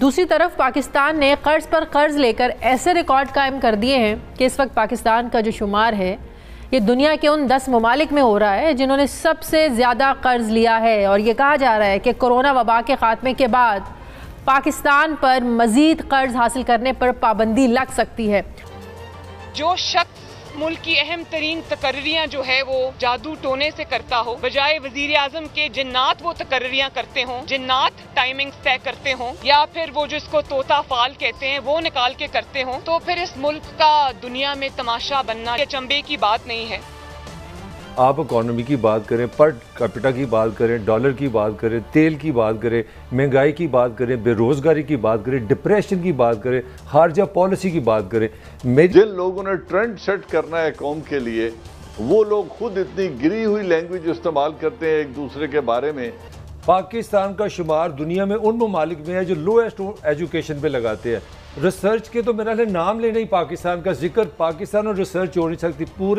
दूसरी तरफ पाकिस्तान ने कर्ज पर कर्ज लेकर ऐसे रिकॉर्ड कायम कर दिए हैं कि इस वक्त पाकिस्तान का जो शुमार है ये दुनिया के उन 10 ममालिक में हो रहा है जिन्होंने सबसे ज़्यादा कर्ज लिया है। और ये कहा जा रहा है कि कोरोना वबा के ख़ात्मे के बाद पाकिस्तान पर मज़ीद कर्ज हासिल करने पर पाबंदी लग सकती है। जो शख्स मुल्क की अहम तरीन तकर्रियाँ जो है वो जादू टोने से करता हो, बजाय वजीर आजम के जिन्नात वो तकर्रियाँ करते हों, जिन्नात टाइमिंग्स तय करते हों, या फिर वो जिसको तोता फाल कहते हैं वो निकाल के करते हों, तो फिर इस मुल्क का दुनिया में तमाशा बनना ये चंबे की बात नहीं है। आप इकॉनमी की बात करें, पर कैपिटा की बात करें, डॉलर की बात करें, तेल की बात करें, महंगाई की बात करें, बेरोज़गारी की बात करें, डिप्रेशन की बात करें, खारजा पॉलिसी की बात करें, जिन लोगों ने ट्रेंड सेट करना है कौम के लिए वो लोग खुद इतनी गिरी हुई लैंग्वेज इस्तेमाल करते हैं एक दूसरे के बारे में। पाकिस्तान का शुमार दुनिया में उन ममालिक में है जो लोएस्ट एजुकेशन पे लगाते हैं। रिसर्च के तो मेरा नाम लेना ही पाकिस्तान का जिक्र, पाकिस्तान और रिसर्च हो नहीं सकती पूरे।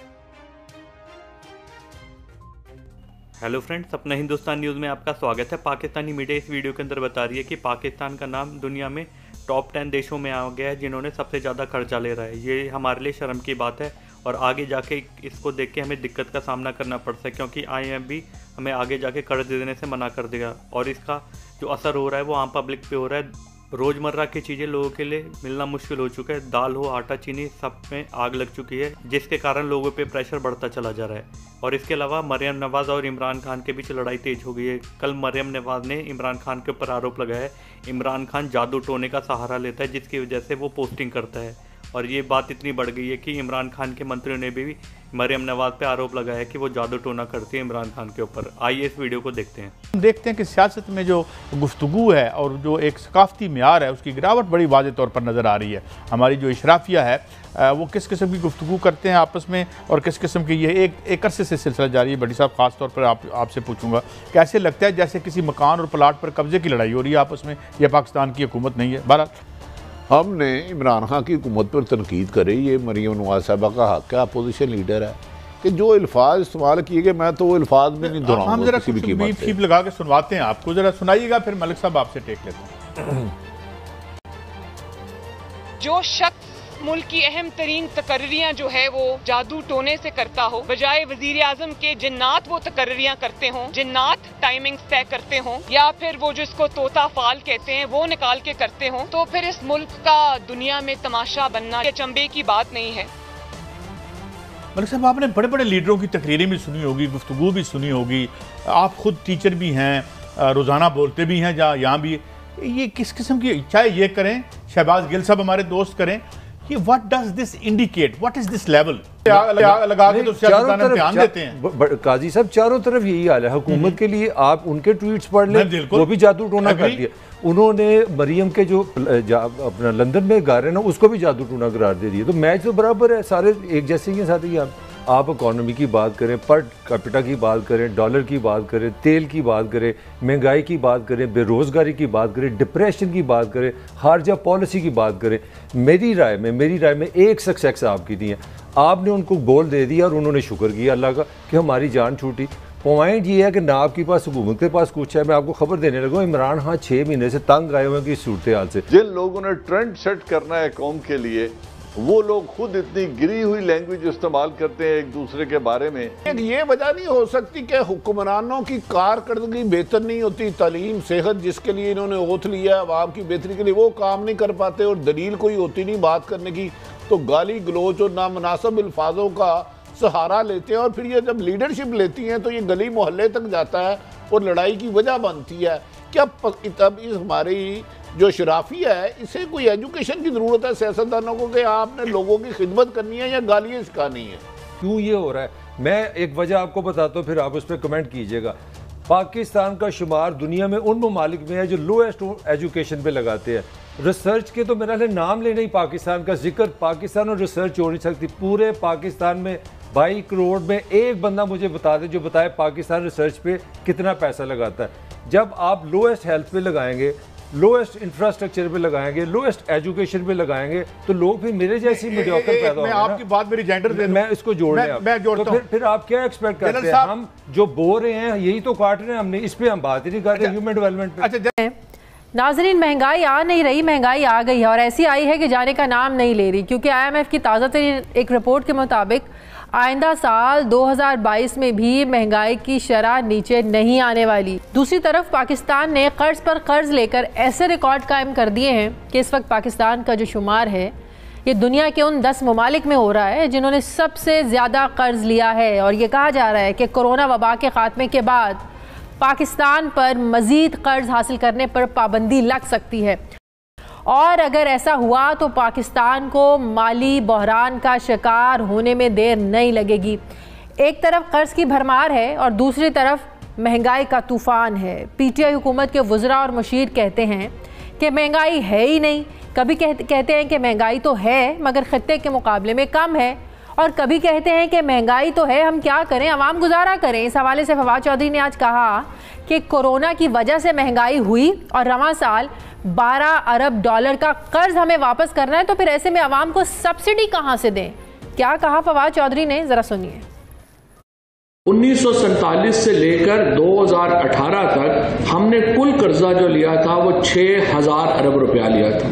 हेलो फ्रेंड्स, अपना हिंदुस्तान न्यूज़ में आपका स्वागत है। पाकिस्तानी मीडिया इस वीडियो के अंदर बता रही है कि पाकिस्तान का नाम दुनिया में टॉप 10 देशों में आ गया है जिन्होंने सबसे ज़्यादा कर्जा ले रहा है। ये हमारे लिए शर्म की बात है और आगे जाके इसको देख के हमें दिक्कत का सामना करना पड़ता है, क्योंकि IMF भी हमें आगे जाके कर्ज देने से मना कर देगा और इसका जो असर हो रहा है वो आम पब्लिक पे हो रहा है। रोज़मर्रा की चीज़ें लोगों के लिए मिलना मुश्किल हो चुका है, दाल हो, आटा, चीनी, सब में आग लग चुकी है, जिसके कारण लोगों पे प्रेशर बढ़ता चला जा रहा है। और इसके अलावा मरियम नवाज़ और इमरान खान के बीच लड़ाई तेज हो गई है। कल मरियम नवाज़ ने इमरान खान के ऊपर आरोप लगाया है इमरान खान जादू टोने का सहारा लेता है, जिसकी वजह से वो पोस्टिंग करता है। और ये बात इतनी बढ़ गई है कि इमरान खान के मंत्रियों ने भी मरियम नवाज़ पे आरोप लगाया है कि वो जादू टोना करती है इमरान खान के ऊपर। आइए इस वीडियो को देखते हैं। हम देखते हैं कि सियासत में जो गुफ्तगू है और जो एक सकाफती म्यार है उसकी गिरावट बड़ी वाज़ेह तौर पर नज़र आ रही है। हमारी जो इशराफिया है वो किस किस्म की गुफ्तगू करते हैं आपस में और किस किस्म की ये एक अरसे से सिलसिला जारी है। बड़ी साहब, ख़ास तौर पर आपसे पूछूंगा, कैसे लगता है जैसे किसी मकान और प्लाट पर कब्जे की लड़ाई हो रही है आपस में, यह पाकिस्तान की हुकूमत नहीं है। बहरहाल हमने इमरान खान की हुकूमत पर तनकीद करी, ये मरियम नवाज साहबा का हक है, अपोजिशन लीडर है, कि जो अल्फाज इस्तेमाल किए गए मैं तो वो अल्फाज में नहीं दोहराऊंगा। हम जरा किसी भी कीमत लगा के सुनवाते हैं आपको, जरा सुनाइएगा, फिर मलिक साहब आपसे टेक लेते हैं। जो शख्स मुल्क की अहम तरीन तकर्रियाँ जो है वो जादू टोने से करता हो, बजाय वजीर आजम के जिन्नात वो तकर्रियाँ करते हों, जिन्नात टाइमिंग्स तय करते हों, या फिर वो जिसको तोता फाल कहते हैं वो निकाल के करते हों, तो फिर इस मुल्क का दुनिया में तमाशा बनना ये चंबे की बात नहीं है। मलिक साहब, आपने बड़े बड़े लीडरों की तकरीरें भी सुनी होगी, गुफ्तगू भी सुनी होगी, आप खुद टीचर भी हैं, रोज़ाना बोलते भी हैं जहाँ यहाँ भी, ये किस किस्म की, चाहे ये करें शहबाज गिल साहब हमारे दोस्त करें, ये what does this indicate, what is this level लगा के तो चारों तरफ ध्यान देते हैं। काजी साहब, चारों तरफ यही हाल है हुकूमत के लिए। आप उनके ट्वीट्स पढ़ लें, वो भी जादू टोना कर दिया उन्होंने। मरियम के जो अपना लंदन में घर है ना, उसको भी जादू टोना करार दे दिया। तो मैच तो बराबर है, सारे एक जैसे ही हैं साथ ही। आप इकॉनमी की बात करें, पर कैपिटा की बात करें, डॉलर की बात करें, तेल की बात करें, महंगाई की बात करें, बेरोज़गारी की बात करें, डिप्रेशन की बात करें, खारजा पॉलिसी की बात करें, मेरी राय में एक सक्सेस आपकी दी है। आपने उनको गोल दे दिया और उन्होंने शुक्र किया अल्लाह का कि हमारी जान छूटी। पॉइंट ये है कि ना आपके पास हुकूमत के पास कुछ है। मैं आपको खबर देने लगा, इमरान खान 6 महीने से तंग आए हुए हैं कि सूरत हाल से। जिन लोगों ने ट्रेंड सेट करना है कौम के लिए वो लोग खुद इतनी गिरी हुई लैंग्वेज इस्तेमाल करते हैं एक दूसरे के बारे में। ये वजह नहीं हो सकती कि हुक्मरानों की कारकर्दगी बेहतर नहीं होती, तालीम, सेहत जिसके लिए इन्होंने ओथ लिया अवाम की बेहतरी के लिए, वो काम नहीं कर पाते और दलील कोई होती नहीं बात करने की, तो गाली गलोच और नामुनासिब अल्फाजों का सहारा लेते हैं। और फिर ये जब लीडरशिप लेती हैं तो ये गली मोहल्ले तक जाता है और लड़ाई की वजह बनती है। क्या तब इस हमारी जो शराफिया है इसे कोई एजुकेशन की ज़रूरत है सियासतदानों को कि आपने लोगों की खिदमत करनी है या गालियाँ सिखानी है? क्यों ये हो रहा है, मैं एक वजह आपको बताता हूँ, फिर आप उस पर कमेंट कीजिएगा। पाकिस्तान का शुमार दुनिया में उन ममालिक में है जो लोएस्ट एजुकेशन पे लगाते हैं। रिसर्च के तो मेरा नाम लेना ही पाकिस्तान का जिक्र, पाकिस्तान और रिसर्च हो नहीं सकती। पूरे पाकिस्तान में 22 करोड़ में एक बंदा मुझे बता दे जो बताए पाकिस्तान रिसर्च पे कितना पैसा लगाता है। जब आप लोएस्ट हेल्थ पे लगाएंगे, लोएस्ट इंफ्रास्ट्रक्चर पे लगाएंगे, लोएस्ट एजुकेशन पे लगाएंगे, तो लोग फिर मेरे जैसी मीडियोकर पैदा होंगे। मैं आपकी बात मेरी जेंडर दे, मैं इसको जोड़ लें, मैं जोड़ता हूं। फिर आप क्या एक्सपेक्ट करते हैं? हम जो बो रहे हैं यही तो काट रहे हैं हमने, इस पे हम बात ही नहीं कर रहे ह्यूमन डेवलपमेंट पे। नाज़रीन, महंगाई आ नहीं रही, महंगाई आ गई है और ऐसी आई है कि जाने का नाम नहीं ले रही, क्योंकि IMF की ताज़ा तरीन एक रिपोर्ट के मुताबिक आइंदा साल 2022 में भी महंगाई की शरह नीचे नहीं आने वाली। दूसरी तरफ पाकिस्तान ने कर्ज पर कर्ज लेकर ऐसे रिकॉर्ड कायम कर दिए हैं कि इस वक्त पाकिस्तान का जो शुमार है ये दुनिया के उन 10 ममालिक में हो रहा है जिन्होंने सबसे ज़्यादा कर्ज लिया है। और ये कहा जा रहा है कि कोरोना वबा के खात्मे के बाद पाकिस्तान पर मज़ीद कर्ज हासिल करने पर पाबंदी लग सकती है और अगर ऐसा हुआ तो पाकिस्तान को माली बहरान का शिकार होने में देर नहीं लगेगी। एक तरफ कर्ज की भरमार है और दूसरी तरफ महंगाई का तूफान है। PTI हुकूमत के वज़रा और मुशीर कहते हैं कि महंगाई है ही नहीं, कभी कहते हैं कि महंगाई तो है मगर खत्ते के मुकाबले में कम है, और कभी कहते हैं कि महंगाई तो है, हम क्या करें, अवाम गुजारा करें। इस हवाले से फवाद चौधरी ने आज कहा कि कोरोना की वजह से महंगाई हुई और रवां साल 12 अरब डॉलर का कर्ज हमें वापस करना है, तो फिर ऐसे में अवाम को सब्सिडी कहाँ से दें। क्या कहा फवाद चौधरी ने, ज़रा सुनिए। 1947 से लेकर 2018 तक हमने कुल कर्जा जो लिया था वो 6000 अरब रुपया लिया था।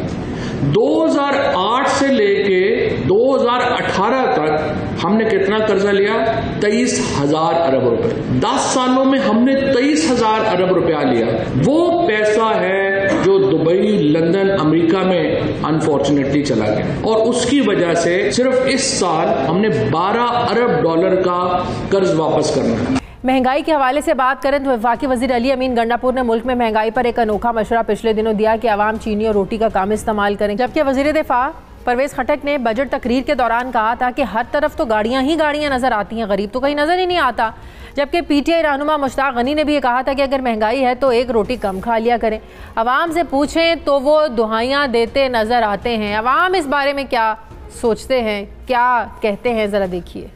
2008 से लेके 2018 तक हमने कितना कर्जा लिया? 23,000 अरब रुपए। 10 सालों में हमने 23,000 अरब रुपया लिया। वो पैसा है जो दुबई, लंदन, अमेरिका में अनफॉर्चुनेटली चला गया और उसकी वजह से सिर्फ इस साल हमने 12 अरब डॉलर का कर्ज वापस करना है। महंगाई के हवाले से बात करें तो वफाकी वज़ीर अली अमीन गंडापुर ने मुल्क में महंगाई पर एक अनोखा मशवरा पिछले दिनों दिया कि आवाम चीनी और रोटी का कम इस्तेमाल करें, जबकि वज़ीर दिफा परवेज़ खटक ने बजट तकरीर के दौरान कहा था कि हर तरफ तो गाड़ियाँ ही गाड़ियाँ नज़र आती हैं, गरीब तो कहीं नज़र ही नहीं आता। जबकि PTI रहनुमा मुश्ताक गनी ने भी ये कहा था कि अगर महंगाई है तो एक रोटी कम खा लिया करें। अवाम से पूछें तो वो दुहाइयाँ देते नज़र आते हैं। अवाम इस बारे में क्या सोचते हैं, क्या कहते हैं, ज़रा देखिए।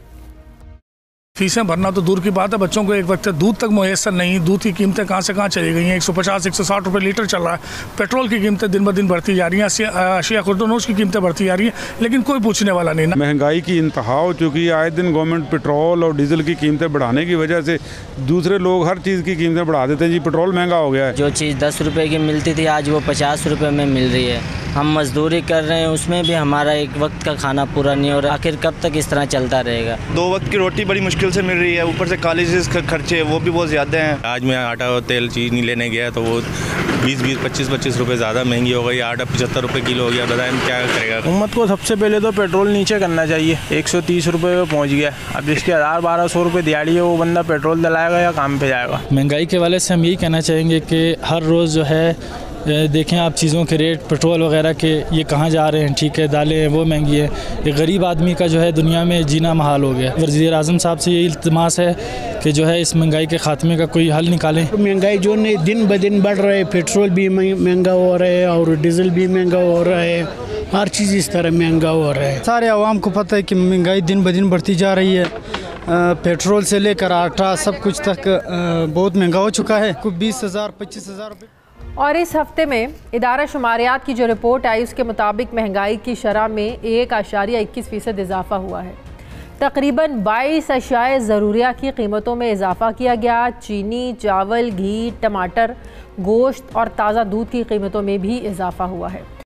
फीसें भरना तो दूर की बात है, बच्चों को एक वक्त दूध तक मुयसर नहीं। दूध की कीमतें कहाँ से कहाँ चली गई हैं। 150-160 रुपये लीटर चल रहा है। पेट्रोल की कीमतें दिन ब दिन बढ़ती जा रही हैं। अशिया खुर्दनोश की कीमतें बढ़ती जा रही हैं, लेकिन कोई पूछने वाला नहीं ना। महंगाई की इंतहा हो चुकी है। आए दिन गवर्नमेंट पेट्रोल और डीजल की कीमतें बढ़ाने की वजह से दूसरे लोग हर चीज़ की कीमतें बढ़ा देते हैं। जी पेट्रोल महंगा हो गया है। जो चीज़ 10 रुपये की मिलती थी आज वो 50 रुपये में मिल रही है। हम मजदूरी कर रहे हैं, उसमें भी हमारा एक वक्त का खाना पूरा नहीं हो रहा। आखिर कब तक इस तरह चलता रहेगा? 2 वक्त की रोटी बड़ी मुश्किल से मिल रही है, ऊपर से कॉलेजेस के खर्चे वो भी बहुत ज़्यादा हैं। आज मैं आटा और तेल चीनी लेने गया तो वो 20-20, 25-25 रुपये ज़्यादा महंगी हो गई। आटा 75 रुपये किलो हो गया। बताएं क्या करेगा? हुकूमत को सबसे पहले तो पेट्रोल नीचे करना चाहिए। 130 रुपये पे पहुँच गया। अब जिसके 1000-1200 रुपये दिहाड़ी है वो बंदा पेट्रोल डलाएगा या काम पे जाएगा। महंगाई के वाले से हम यही कहना चाहेंगे कि हर रोज़ जो है देखें आप चीज़ों के रेट, पेट्रोल वगैरह के ये कहाँ जा रहे हैं। ठीक है, दालें हैं वो महंगी है। एक गरीब आदमी का जो है दुनिया में जीना महाल हो गया। वज़ीर आज़म साहब से ये इल्तिमास है कि जो है इस महंगाई के खात्मे का कोई हल निकालें। महंगाई जो दिन ब दिन बढ़ रहा है, पेट्रोल भी महंगा हो रहा है और डीजल भी महंगा हो रहा है, हर चीज़ इस तरह महंगा हो रहा है। सारे आवाम को पता है कि महंगाई दिन ब दिन बढ़ती जा रही है। पेट्रोल से लेकर आटा सब कुछ तक बहुत महंगा हो चुका है। कुछ 20,000-25,000 रुपये। और इस हफ्ते में इदारा शुमारियात की जो रिपोर्ट आई उसके मुताबिक महंगाई की शरह में 1.21% इजाफा हुआ है। तकरीबन 22 अशियाए ज़रूरिया की कीमतों में इजाफा किया गया। चीनी, चावल, घी, टमाटर, गोश्त और ताज़ा दूध की कीमतों में भी इजाफा हुआ है।